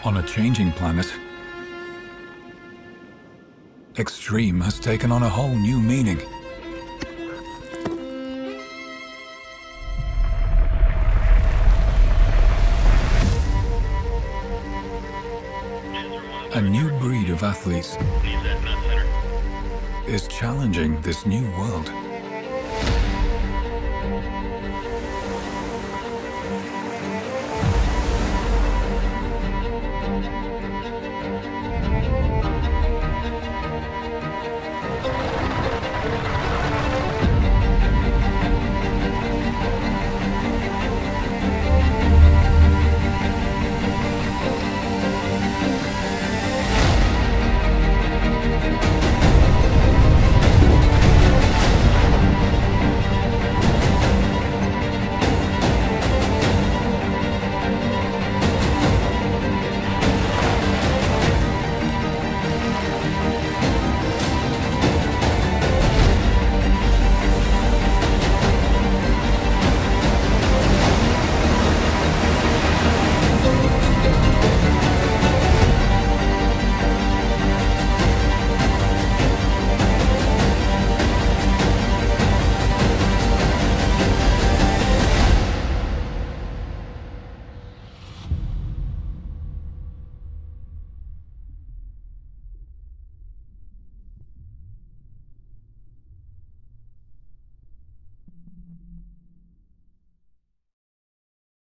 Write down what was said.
On a changing planet, extreme has taken on a whole new meaning. A new breed of athletes is challenging this new world.